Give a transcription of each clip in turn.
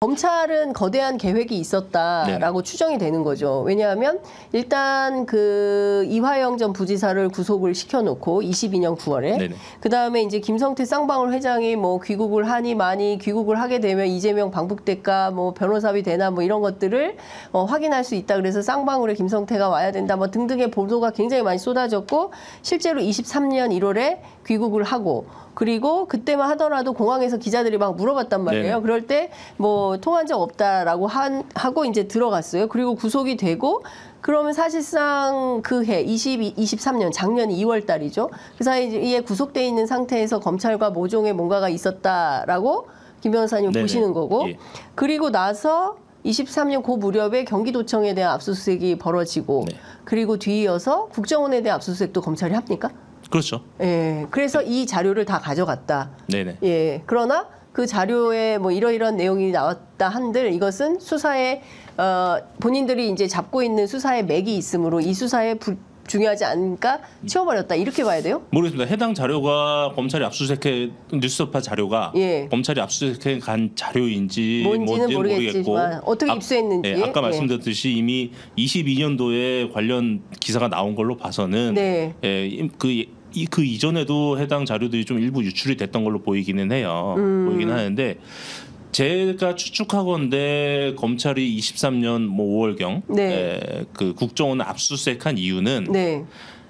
검찰은 거대한 계획이 있었다라고 추정이 되는 거죠. 왜냐하면 일단 그 이화영 전 부지사를 구속을 시켜놓고 22년 9월에 그 다음에 이제 김성태 쌍방울 회장이 뭐 귀국을 하니 많이 귀국을 하게 되면 이재명 방북 대가 뭐 변호사비 되나 뭐 이런 것들을 확인할 수 있다. 그래서 쌍방울에 김성태가 와야 된다. 뭐 등등의 보도가 굉장히 많이 쏟아졌고 실제로 23년 1월에 귀국을 하고 그리고 그때만 하더라도 공항에서 기자들이 막 물어봤단 말이에요. 네네. 그럴 때 뭐 통한 적 없다라고 하고 이제 들어갔어요. 그리고 구속이 되고 그러면 사실상 그 해 23년 작년 2월 달이죠. 그 사이에 구속돼 있는 상태에서 검찰과 모종의 뭔가가 있었다라고 김 변호사님 보시는 거고 예. 그리고 나서 23년 그 무렵에 경기도청에 대한 압수수색이 벌어지고 그리고 뒤이어서 국정원에 대한 압수수색도 검찰이 합니까? 그렇죠. 예, 그래서 이 자료를 다 가져갔다. 네네. 예, 그러나 그 자료에 뭐 이러이러한 내용이 나왔다 한들 이것은 수사에 본인들이 이제 잡고 있는 수사의 맥이 있으므로 이 수사에 중요하지 않으니까 치워버렸다 이렇게 봐야 돼요? 모르겠습니다. 해당 자료가 검찰이 압수수색해 뉴스타파 자료가 예. 검찰이 압수수색해 간 자료인지 뭔지는 모르겠고 어떻게 입수했는지 예, 아까 말씀드렸듯이 이미 22년도에 관련 기사가 나온 걸로 봐서는 예, 그 이전에도 해당 자료들이 좀 일부 유출이 됐던 걸로 보이기는 해요. 보이긴 하는데 제가 추측하건대 검찰이 23년 뭐 5월경 그 국정원을 압수수색한 이유는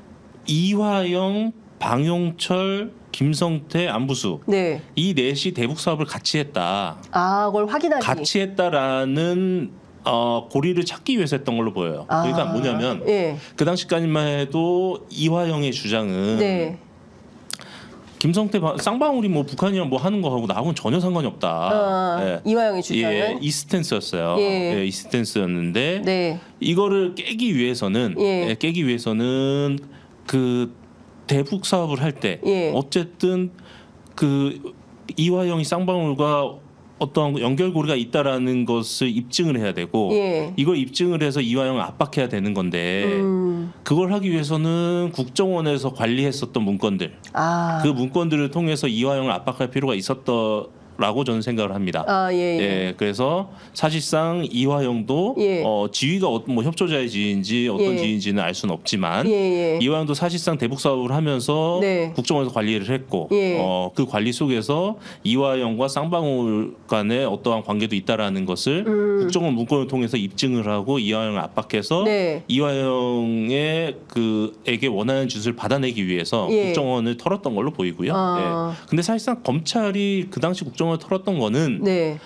이화영, 방용철, 김성태, 안부수 이 넷이 대북 사업을 같이 했다. 아, 그걸 확인하기. 같이 했다라는 고리를 찾기 위해서 했던 걸로 보여요. 그러니까 뭐냐면 그 당시까지만 해도 이화영의 주장은 김성태 쌍방울이 뭐 북한이랑 뭐 하는 거하고 나하고는 전혀 상관이 없다. 이화영의 주장은 이 스탠스였어요. 이 스탠스였는데 이거를 깨기 위해서는 그 대북 사업을 할 때 어쨌든 그 이화영이 쌍방울과 어떤 연결고리가 있다라는 것을 입증을 해야 되고 이걸 입증을 해서 이화영을 압박해야 되는 건데 그걸 하기 위해서는 국정원에서 관리했었던 문건들 그 문건들을 통해서 이화영을 압박할 필요가 있었더라고 저는 생각을 합니다. 그래서 사실상 이화영도 지위가 뭐 협조자의 지위인지 어떤 지위인지는 알 수는 없지만 이화영도 사실상 대북 사업을 하면서 국정원에서 관리를 했고 그 관리 속에서 이화영과 쌍방울 간에 어떠한 관계도 있다라는 것을 국정원 문건을 통해서 입증을 하고 이화영을 압박해서 이화영의 그에게 원하는 짓을 받아내기 위해서 국정원을 털었던 걸로 보이고요. 근데 사실상 검찰이 그 당시 국정원을 털었던 거는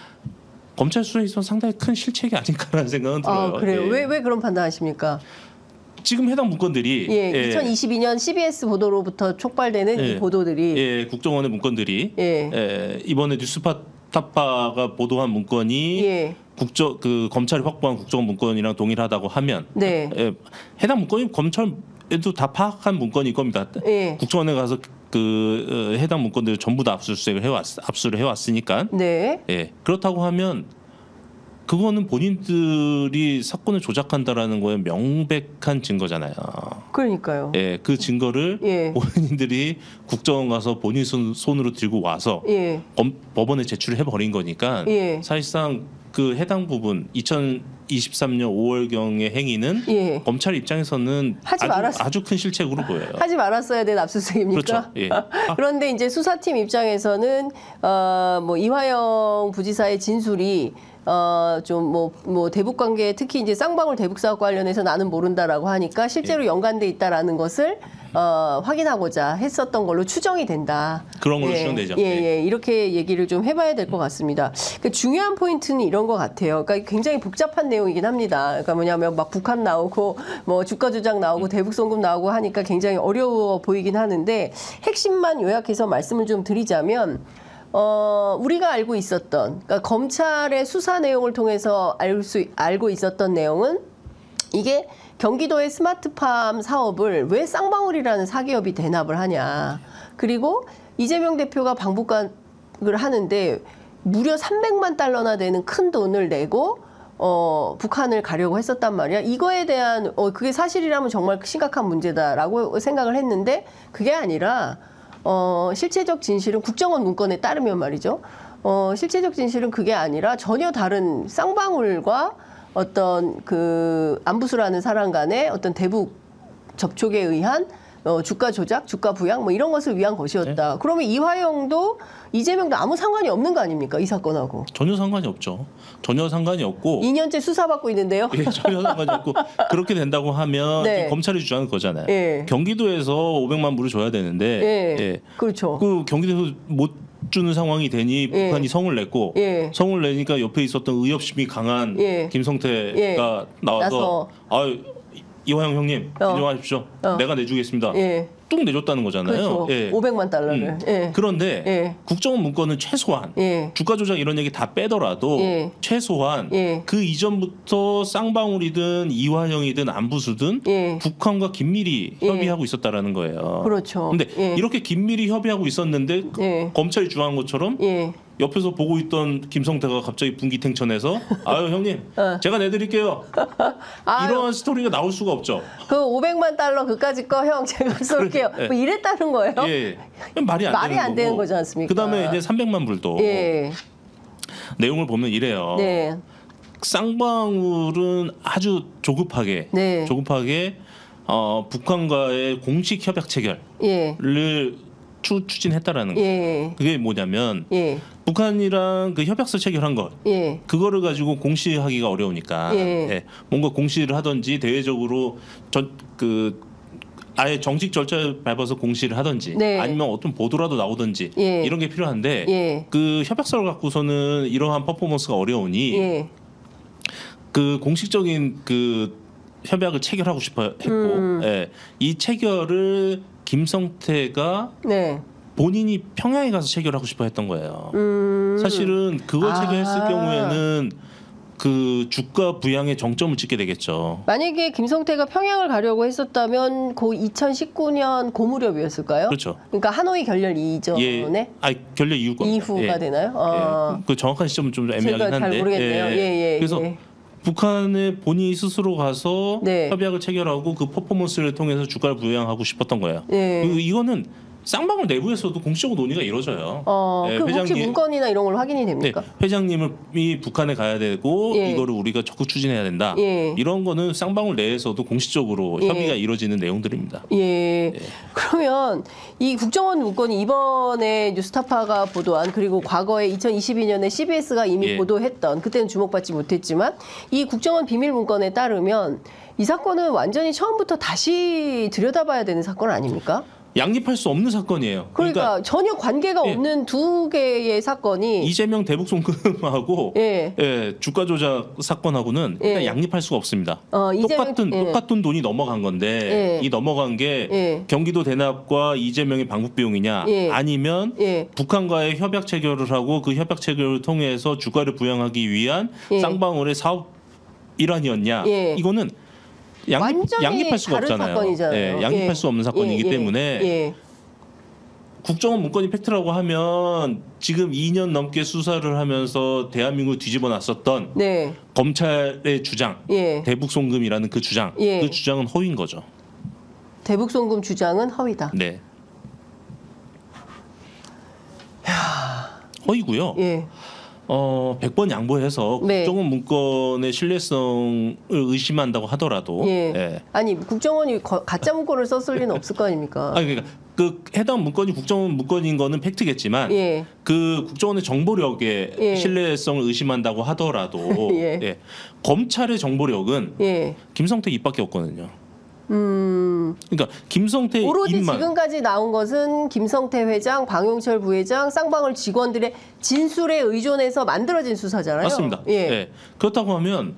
검찰 수사에 있어서 상당히 큰 실책이 아닌가라는 생각은 들어요. 그래요? 왜 그런 판단하십니까? 지금 해당 문건들이 2022년 CBS 보도로부터 촉발되는 이 보도들이 국정원의 문건들이 이번에 뉴스타파가 보도한 문건이 그 검찰이 확보한 국정원 문건이랑 동일하다고 하면 해당 문건이 검찰에도 다 파악한 문건일 겁니다. 국정원에 가서 그 해당 문건들을 전부 다 압수를 해왔으니까 그렇다고 하면 그거는 본인들이 사건을 조작한다라는 거에 명백한 증거잖아요. 그러니까요. 그 증거를 본인들이 국정원 가서 본인 손으로 들고 와서 법원에 제출을 해버린 거니까 사실상 그 해당 부분 2023년 5월경의 행위는 검찰 입장에서는 아주 큰 실책으로 보여요. 하지 말았어야 된 압수수색입니까? 그렇죠. 그런데 이제 수사팀 입장에서는 뭐 이화영 부지사의 진술이 좀 뭐 대북 관계 특히 이제 쌍방울 대북 사업 관련해서 나는 모른다라고 하니까 실제로 연관돼 있다라는 것을 확인하고자 했었던 걸로 추정이 된다. 그런 걸로 추정되죠. 이렇게 얘기를 좀 해봐야 될 것 같습니다. 그러니까 중요한 포인트는 이런 것 같아요. 그러니까 굉장히 복잡한 내용이긴 합니다. 그러니까 뭐냐면 막 북한 나오고 뭐 주가 조작 나오고 대북 송금 나오고 하니까 굉장히 어려워 보이긴 하는데 핵심만 요약해서 말씀을 좀 드리자면. 우리가 알고 있었던, 그러니까 검찰의 수사 내용을 통해서 알고 있었던 내용은 이게 경기도의 스마트팜 사업을 왜 쌍방울이라는 사기업이 대납을 하냐. 그리고 이재명 대표가 방북을 하는데 무려 300만 달러나 되는 큰 돈을 내고 북한을 가려고 했었단 말이야. 이거에 대한 그게 사실이라면 정말 심각한 문제다라고 생각을 했는데 그게 아니라 실체적 진실은 국정원 문건에 따르면 말이죠. 실제적 진실은 그게 아니라 전혀 다른 쌍방울과 어떤 그 안부수라는 사람 간의 어떤 대북 접촉에 의한 주가 조작, 주가 부양 뭐 이런 것을 위한 것이었다. 네. 그러면 이화영도 이재명도 아무 상관이 없는 거 아닙니까? 이 사건하고. 전혀 상관이 없죠. 전혀 상관이 없고. 2년째 수사받고 있는데요. 예, 전혀 상관이 없고. 그렇게 된다고 하면 네. 검찰이 주장하는 거잖아요. 예. 경기도에서 500만 불을 줘야 되는데 예. 예. 그렇죠. 그 경기도에서 못 주는 상황이 되니 북한이 성을 냈고 성을 내니까 옆에 있었던 의협심이 강한 김성태가 나와서 이화영 형님 인정하십시오. 내가 내주겠습니다. 뚝 내줬다는 거잖아요. 그렇죠. 500만 달러를. 그런데 국정원 문건은 최소한 주가 조작 이런 얘기 다 빼더라도 최소한 그 이전부터 쌍방울이든 이화영이든 안부수든 북한과 긴밀히 협의하고 있었다라는 거예요. 그렇죠. 근데 이렇게 긴밀히 협의하고 있었는데 검찰이 주장한 것처럼 옆에서 보고 있던 김성태가 갑자기 분기탱천해서 아유 형님 제가 내드릴게요. 이런 스토리가 나올 수가 없죠. 그 500만 달러 그까짓 거 형 제가 쏠게요. 네. 뭐 이랬다는 거예요? 예. 말이 안 되는 거지 않습니까? 그다음에 이제 300만 불도 내용을 보면 이래요. 네. 쌍방울은 아주 조급하게 북한과의 공식 협약 체결을 추진했다라는 거예요. 그게 뭐냐면 북한이랑 그 협약서 체결한 것 그거를 가지고 공시하기가 어려우니까 뭔가 공시를 하든지 대외적으로 아예 정식 절차를 밟아서 공시를 하든지 아니면 어떤 보도라도 나오든지 이런 게 필요한데 그 협약서를 갖고서는 이러한 퍼포먼스가 어려우니 그 공식적인 그 협약을 체결하고 싶어 했고 이 체결을 김성태가 본인이 평양에 가서 체결하고 싶어 했던 거예요. 사실은 그걸 체결했을 경우에는 그 주가 부양의 정점을 찍게 되겠죠. 만약에 김성태가 평양을 가려고 했었다면 그 2019년 고 무렵이었을까요? 그렇죠. 그러니까 하노이 결렬 이전에? 결렬 이후가 되나요? 그 정확한 시점은 좀 애매하긴 한데. 잘 모르겠네요. 그래서 북한의 본인이 스스로 가서 협약을 체결하고 그 퍼포먼스를 통해서 주가를 부양하고 싶었던 거예요. 이거는 쌍방울 내부에서도 공식적으로 논의가 이루어져요. 그 혹시 문건이나 이런 걸로 확인이 됩니까? 회장님이 북한에 가야 되고 이거를 우리가 적극 추진해야 된다. 이런 거는 쌍방울 내에서도 공식적으로 협의가 이루어지는 내용들입니다. 그러면 이 국정원 문건이 이번에 뉴스타파가 보도한 그리고 과거에 2022년에 CBS가 이미 보도했던 그때는 주목받지 못했지만 이 국정원 비밀 문건에 따르면 이 사건은 완전히 처음부터 다시 들여다봐야 되는 사건 아닙니까? 양립할 수 없는 사건이에요. 그러니까 전혀 관계가 없는 두 개의 사건이 이재명 대북 송금하고 주가 조작 사건하고는 일단 양립할 수가 없습니다. 똑같은 돈이 넘어간 건데 이 넘어간 게 경기도 대납과 이재명의 방북 비용이냐 아니면 북한과의 협약 체결을 하고 그 협약 체결을 통해서 주가를 부양하기 위한 쌍방울의 사업 일환이었냐 이거는 양립할 수가 없잖아요. 양립할 수 없는 사건이기 때문에 국정원 문건이 팩트라고 하면 지금 2년 넘게 수사를 하면서 대한민국을 뒤집어 놨었던 검찰의 주장, 대북 송금이라는 그 주장, 그 주장은 허위인 거죠. 대북 송금 주장은 허위다. 네. 허위고요. 100번 양보해서 국정원 문건의 신뢰성을 의심한다고 하더라도 아니 국정원이 가짜 문건을 썼을 리는 없을 거 아닙니까? 그러니까 그 해당 문건이 국정원 문건인 거는 팩트겠지만 그 국정원의 정보력의 신뢰성을 의심한다고 하더라도 검찰의 정보력은 김성태 입밖에 없거든요. 그러니까 김성태 오로지 입만 지금까지 나온 것은 김성태 회장, 방용철 부회장, 쌍방울 직원들의 진술에 의존해서 만들어진 수사잖아요. 맞습니다. 그렇다고 하면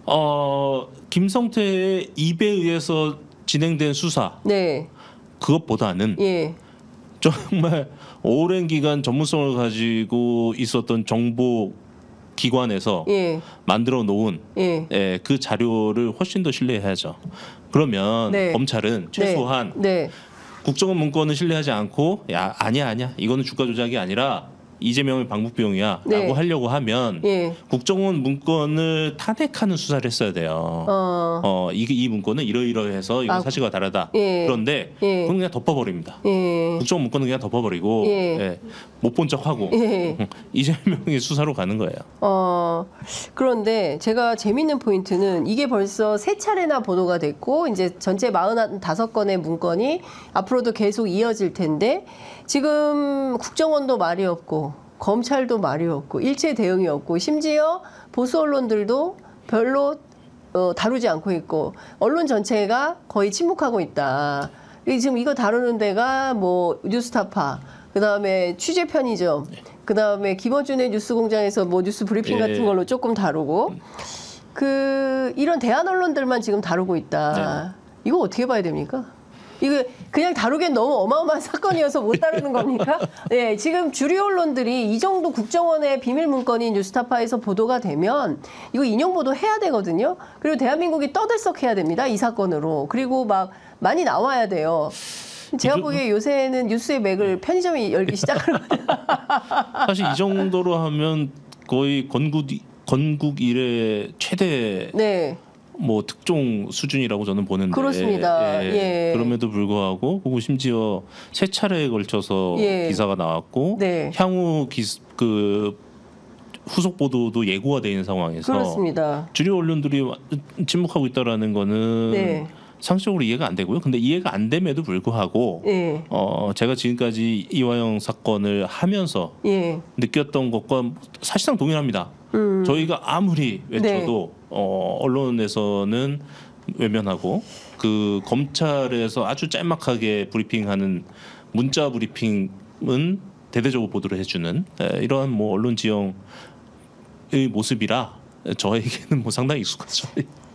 김성태의 입에 의해서 진행된 수사 그것보다는 정말 오랜 기간 전문성을 가지고 있었던 정보 기관에서 만들어 놓은 그 자료를 훨씬 더 신뢰해야죠. 그러면 검찰은 최소한 국정원 문건은 신뢰하지 않고 아니야 이거는 주가 조작이 아니라 이재명의 방북비용이야라고 네. 하려고 하면 예. 국정원 문건을 탄핵하는 수사를 했어야 돼요. 이 문건은 이러이러해서 이건 사실과 다르다. 예. 그런데 예. 그건 그냥 덮어버립니다. 예. 국정원 문건은 그냥 덮어버리고 예. 못 본 척하고 이재명의 수사로 가는 거예요. 그런데 제가 재밌는 포인트는 이게 벌써 3차례나 보도가 됐고 이제 전체 45건의 문건이 앞으로도 계속 이어질 텐데 지금 국정원도 말이 없고 검찰도 말이 없고 일체 대응이 없고 심지어 보수 언론들도 별로 다루지 않고 있고 언론 전체가 거의 침묵하고 있다. 지금 이거 다루는 데가 뭐 뉴스타파, 그다음에 취재 편의점, 그다음에 김어준의 뉴스공장에서 뭐 뉴스 브리핑 같은 걸로 조금 다루고 이런 대한 언론들만 지금 다루고 있다. 이거 어떻게 봐야 됩니까? 이거 그냥 다루기엔 너무 어마어마한 사건이어서 못 다루는 겁니까? 네, 지금 주류 언론들이 이 정도 국정원의 비밀 문건이 뉴스타파에서 보도가 되면 이거 인용 보도 해야 되거든요. 그리고 대한민국이 떠들썩해야 됩니다. 이 사건으로. 그리고 막 많이 나와야 돼요. 제가 보기에 요새는 뉴스의 맥을 편의점이 열기 시작하거든요. 사실 이 정도로 하면 거의 건국 이래 최대 뭐 특종 수준이라고 저는 보는데 그렇습니다. 그럼에도 불구하고 그리고 심지어 3차례에 걸쳐서 기사가 나왔고 향후 후속 보도도 예고가 돼 있는 상황에서 그렇습니다. 주류 언론들이 침묵하고 있다라는 거는 상식적으로 이해가 안 되고요. 근데 이해가 안 됨에도 불구하고 제가 지금까지 이화영 사건을 하면서 느꼈던 것과 사실상 동일합니다. 저희가 아무리 외쳐도 언론에서는 외면하고 그 검찰에서 아주 짤막하게 브리핑하는 문자 브리핑은 대대적으로 보도를 해주는 이러한 뭐 언론 지형의 모습이라 저에게는 뭐 상당히 익숙하죠.